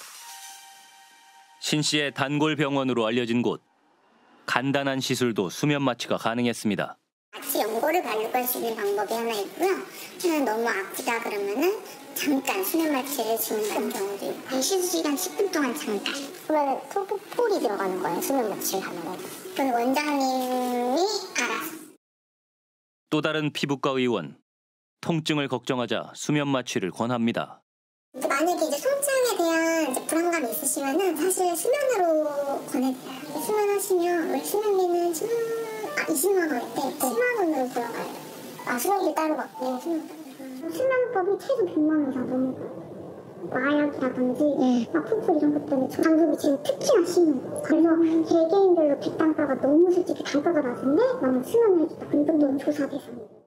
신 씨의 단골 병원으로 알려진 곳. 간단한 시술도 수면 마취가 가능했습니다. 마취 연고를 바르고 할 수 있는 방법이 하나 있고요. 하나 너무 아프다 그러면은 잠깐 수면 마취를 주는 같은 경우도 있고 시술 시간 십 분 동안 잠깐. 그러면 포폴이 들어가는 거예요. 수면 마취를 하면. 그건 원장님이 알아서. 또 다른 피부과 의원. 통증을 걱정하자 수면 마취를 권합니다. 만약에 이제 통증에 대한 이제 불안감이 있으시면은 사실 수면으로 권해드려요. 수면하시면 우리 수면비는 십만 아 이십만 원인데 십만 원으로 들어가요. 아 수면비 따로 받고 수면 수면법이 최소 백만 원 이상 넘고 마약이라든지 네. 막 푸푸 이런 것 때문에 장소비 지금 특히나 심해요. 그래서 개개인별로 뒷단가가 너무 솔직히 단가가 낮은데 나는 수면을 해줬다. 그 정도는 조사돼서.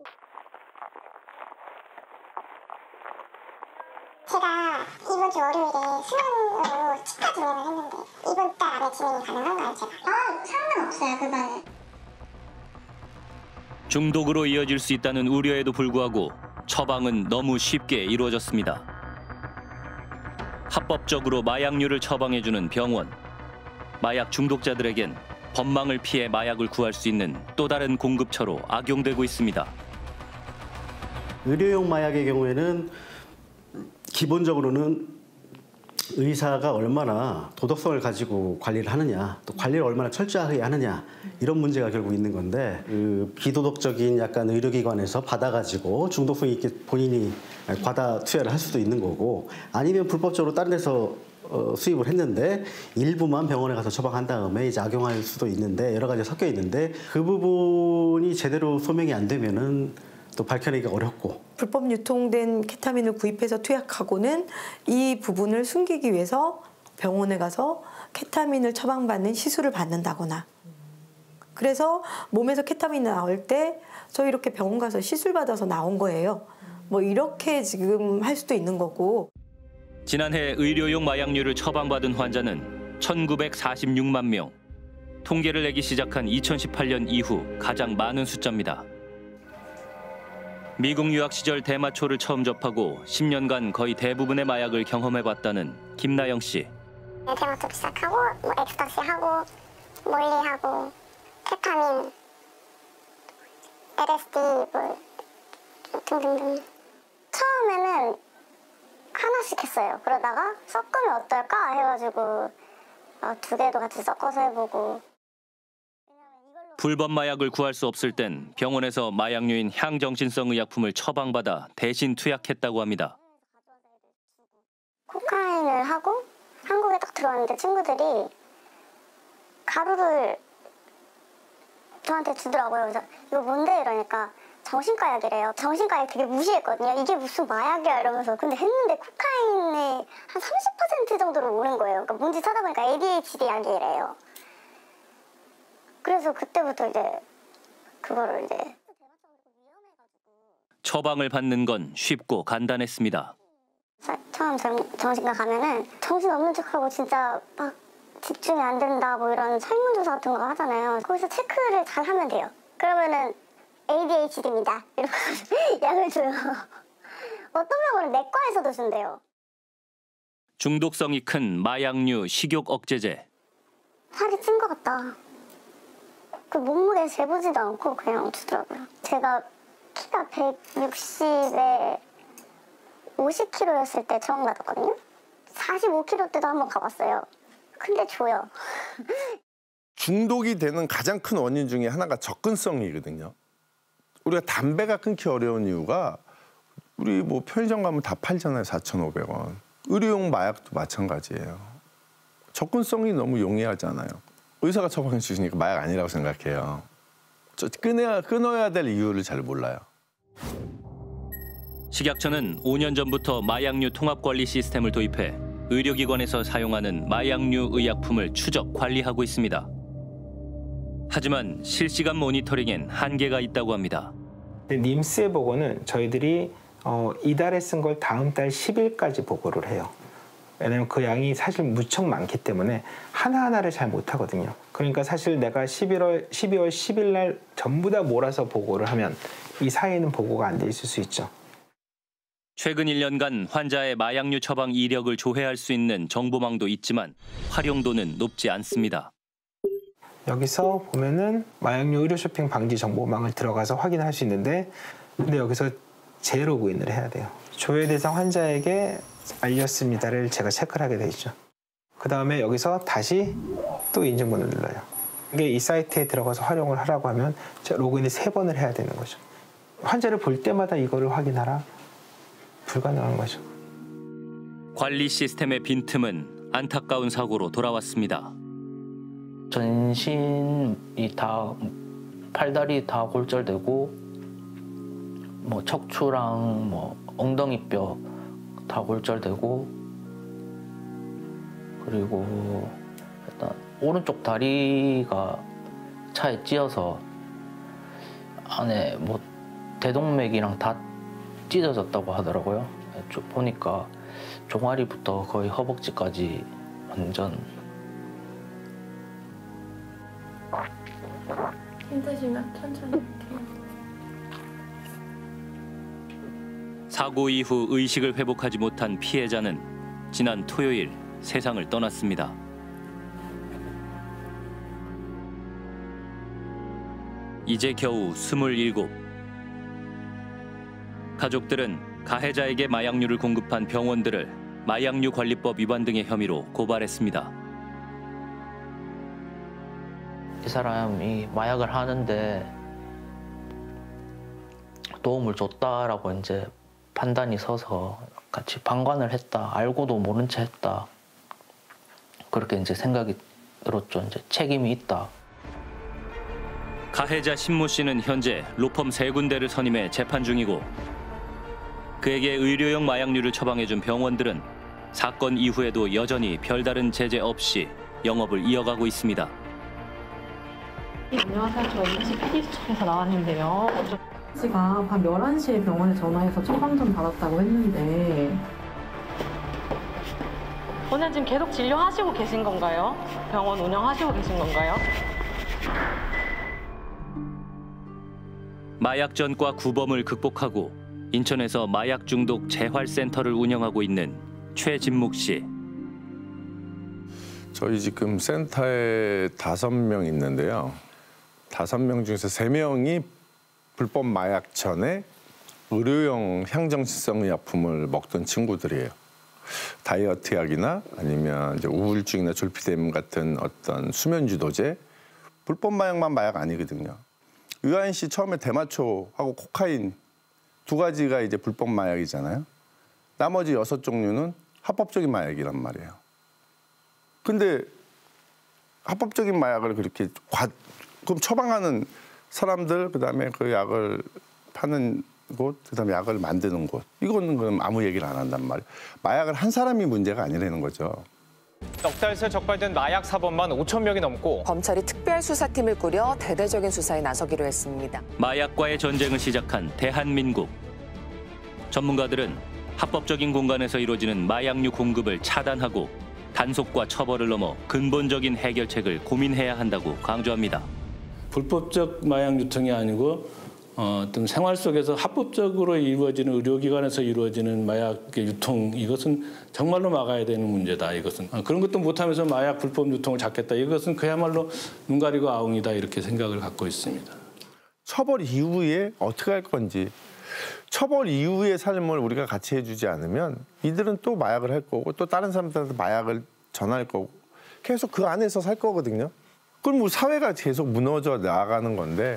제가 이번 주 월요일에 수면으로 치과 진행을 했는데 이번 달 안에 진행이 가능한가요, 제가? 아, 상관없어요, 그거는. 중독으로 이어질 수 있다는 우려에도 불구하고 처방은 너무 쉽게 이루어졌습니다. 합법적으로 마약류를 처방해주는 병원. 마약 중독자들에겐 법망을 피해 마약을 구할 수 있는 또 다른 공급처로 악용되고 있습니다. 의료용 마약의 경우에는 기본적으로는 의사가 얼마나 도덕성을 가지고 관리를 하느냐, 또 관리를 얼마나 철저하게 하느냐 이런 문제가 결국 있는 건데 그 비도덕적인 약간 의료기관에서 받아가지고 중독성 있게 본인이 과다 투여를 할 수도 있는 거고 아니면 불법적으로 다른 데서 어, 수입을 했는데 일부만 병원에 가서 처방한 다음에 이제 악용할 수도 있는데 여러 가지 섞여 있는데 그 부분이 제대로 소명이 안 되면은 또 밝혀내기가 어렵고 불법 유통된 케타민을 구입해서 투약하고는 이 부분을 숨기기 위해서 병원에 가서 케타민을 처방받는 시술을 받는다거나 그래서 몸에서 케타민이 나올 때 저 이렇게 병원 가서 시술 받아서 나온 거예요. 뭐 이렇게 지금 할 수도 있는 거고. 지난해 의료용 마약류를 처방받은 환자는 천구백사십육만 명. 통계를 내기 시작한 이천십팔 년 이후 가장 많은 숫자입니다. 미국 유학 시절 대마초를 처음 접하고 십 년간 거의 대부분의 마약을 경험해봤다는 김나영 씨. 대마초를 시작하고 뭐 엑스타시하고 몰리하고 케타민, 엘에스디 뭐 등등등. 처음에는 하나씩 했어요. 그러다가 섞으면 어떨까 해가지고 어, 두 개도 같이 섞어서 해보고. 불법 마약을 구할 수 없을 땐 병원에서 마약류인 향정신성 의약품을 처방받아 대신 투약했다고 합니다. 코카인을 하고 한국에 딱 들어왔는데 친구들이 가루를 저한테 주더라고요. 그래서 이거 뭔데 이러니까 정신과 약이래요. 정신과 약 되게 무시했거든요. 이게 무슨 마약이야 이러면서. 근데 했는데 코카인의 한 삼십 퍼센트 정도로 오른 거예요. 그러니까 뭔지 찾아보니까 에이디에이치디 약이래요. 그래서 그때부터 이제 그거를 이제 처방을 받는 건 쉽고 간단했습니다. 처음 정신과 가면은 정신 없는 척하고 진짜 막 집중이 안 된다 뭐 이런 설문조사 같은 거 하잖아요. 거기서 체크를 잘 하면 돼요. 그러면은 에이디에이치디입니다. 이러고 약을 줘요. 어떤 병원은 내과에서도 준대요. 중독성이 큰 마약류 식욕 억제제. 살이 찐 것 같다. 그 몸무게 재보지도 않고 그냥 주더라고요. 제가 키가 백육십에 오십 킬로그램였을 때 처음 받았거든요. 사십오 킬로그램 때도 한번 가봤어요. 근데 줘요. 중독이 되는 가장 큰 원인 중에 하나가 접근성이거든요. 우리가 담배가 끊기 어려운 이유가 우리 뭐 편의점 가면 다 팔잖아요. 사천오백 원. 의료용 마약도 마찬가지예요. 접근성이 너무 용이하잖아요. 의사가 처방해 주시니까 마약 아니라고 생각해요. 저 끊어야, 끊어야 될 이유를 잘 몰라요. 식약처는 오 년 전부터 마약류 통합관리 시스템을 도입해 의료기관에서 사용하는 마약류 의약품을 추적, 관리하고 있습니다. 하지만 실시간 모니터링엔 한계가 있다고 합니다. 님스의 보고는 저희들이 어, 이달에 쓴 걸 다음 달 십 일까지 보고를 해요. 왜냐면 그 양이 사실 무척 많기 때문에 하나하나를 잘 못하거든요. 그러니까 사실 내가 십일월, 십이월 십 일 날 전부 다 몰아서 보고를 하면 이 사이에는 보고가 안 돼 있을 수 있죠. 최근 일 년간 환자의 마약류 처방 이력을 조회할 수 있는 정보망도 있지만 활용도는 높지 않습니다. 여기서 보면은 마약류 의료 쇼핑 방지 정보망을 들어가서 확인할 수 있는데 근데 여기서 재로그인을 해야 돼요. 조회 대상 환자에게 알렸습니다를 제가 체크를 하게 돼 있죠. 그 다음에 여기서 다시 또 인증번호를 눌러요. 이게 이 사이트에 들어가서 활용을 하라고 하면 제가 로그인을 세 번을 해야 되는 거죠. 환자를 볼 때마다 이거를 확인하라? 불가능한 거죠. 관리 시스템의 빈틈은 안타까운 사고로 돌아왔습니다. 전신이 다 팔다리 다 골절되고 뭐 척추랑 뭐 엉덩이뼈 다 골절되고 그리고 일단 오른쪽 다리가 차에 찧어서 안에 뭐 대동맥이랑 다 찢어졌다고 하더라고요. 쭉 보니까 종아리부터 거의 허벅지까지 완전. 힘드시면 천천히 할게요. 사고 이후 의식을 회복하지 못한 피해자는 지난 토요일 세상을 떠났습니다. 이제 겨우 스물일곱. 가족들은 가해자에게 마약류를 공급한 병원들을 마약류 관리법 위반 등의 혐의로 고발했습니다. 이 사람이 마약을 하는데 도움을 줬다라고 이제 판단이 서서 같이 방관을 했다, 알고도 모른 채 했다. 그렇게 이제 생각이 들었죠. 이제 책임이 있다. 가해자 신모 씨는 현재 로펌 세 군데를 선임해 재판 중이고 그에게 의료용 마약류를 처방해준 병원들은 사건 이후에도 여전히 별다른 제재 없이 영업을 이어가고 있습니다. 안녕하세요. 저 임시 피디수첩에서 나왔는데요. 씨가 밤 열한 시에 병원에 전화해서 처방전 받았다고 했는데 오늘 지금 계속 진료하시고 계신 건가요? 병원 운영하시고 계신 건가요? 마약전과 구범을 극복하고 인천에서 마약 중독 재활센터를 운영하고 있는 최진묵 씨. 저희 지금 센터에 다섯 명 있는데요. 다섯 명 중에서 세 명이 불법 마약 전에 의료용 향정신성 의약품을 먹던 친구들이에요. 다이어트 약이나 아니면 이제 우울증이나 졸피뎀 같은 어떤 수면주도제, 불법 마약만 마약 아니거든요. 유아인 씨 처음에 대마초하고 코카인 두 가지가 이제 불법 마약이잖아요. 나머지 여섯 종류는 합법적인 마약이란 말이에요. 근데 합법적인 마약을 그렇게 과, 그럼 처방하는 사람들, 그다음에 그 약을 파는 곳, 그다음에 약을 만드는 곳, 이거는 그럼 아무 얘기를 안 한단 말이에요. 마약을 한 사람이 문제가 아니라는 거죠. 넉 달 새 적발된 마약 사범만 오천 명이 넘고 검찰이 특별수사팀을 꾸려 대대적인 수사에 나서기로 했습니다. 마약과의 전쟁을 시작한 대한민국. 전문가들은 합법적인 공간에서 이루어지는 마약류 공급을 차단하고 단속과 처벌을 넘어 근본적인 해결책을 고민해야 한다고 강조합니다. 불법적 마약 유통이 아니고 어, 어떤 생활 속에서 합법적으로 이루어지는 의료기관에서 이루어지는 마약의 유통, 이것은 정말로 막아야 되는 문제다. 이것은 어, 그런 것도 못하면서 마약 불법 유통을 잡겠다. 이것은 그야말로 눈 가리고 아웅이다. 이렇게 생각을 갖고 있습니다. 처벌 이후에 어떻게 할 건지, 처벌 이후의 삶을 우리가 같이 해주지 않으면 이들은 또 마약을 할 거고 또 다른 사람들한테 마약을 전할 거고 계속 그 안에서 살 거거든요. 그럼 우리 사회가 계속 무너져 나가는 건데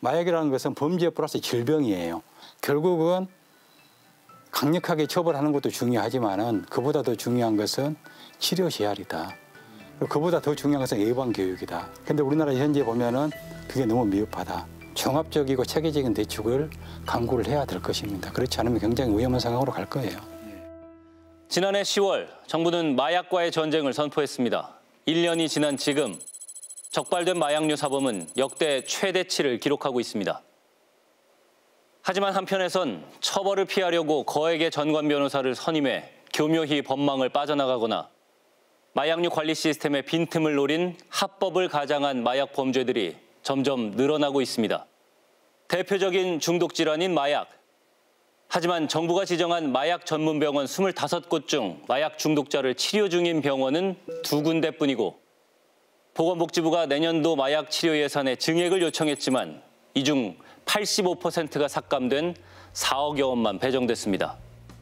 마약이라는 것은 범죄 플러스 질병이에요. 결국은 강력하게 처벌하는 것도 중요하지만은 그보다 더 중요한 것은 치료 재활이다. 그보다 더 중요한 것은 예방 교육이다. 근데 우리나라 현재 보면은 그게 너무 미흡하다. 종합적이고 체계적인 대책을 강구를 해야 될 것입니다. 그렇지 않으면 굉장히 위험한 상황으로 갈 거예요. 지난해 시월 정부는 마약과의 전쟁을 선포했습니다. 일 년이 지난 지금 적발된 마약류 사범은 역대 최대치를 기록하고 있습니다. 하지만 한편에선 처벌을 피하려고 거액의 전관 변호사를 선임해 교묘히 법망을 빠져나가거나 마약류 관리 시스템의 빈틈을 노린 합법을 가장한 마약 범죄들이 점점 늘어나고 있습니다. 대표적인 중독 질환인 마약. 하지만 정부가 지정한 마약 전문 병원 스물다섯 곳 중 마약 중독자를 치료 중인 병원은 두 군데뿐이고 보건복지부가 내년도 마약 치료 예산에 증액을 요청했지만 이 중 팔십오 퍼센트가 삭감된 사억여 원만 배정됐습니다.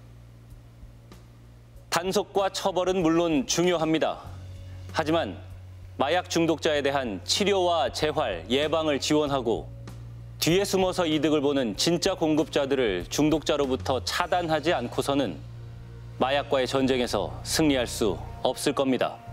단속과 처벌은 물론 중요합니다. 하지만 마약 중독자에 대한 치료와 재활, 예방을 지원하고 뒤에 숨어서 이득을 보는 진짜 공급자들을 중독자로부터 차단하지 않고서는 마약과의 전쟁에서 승리할 수 없을 겁니다.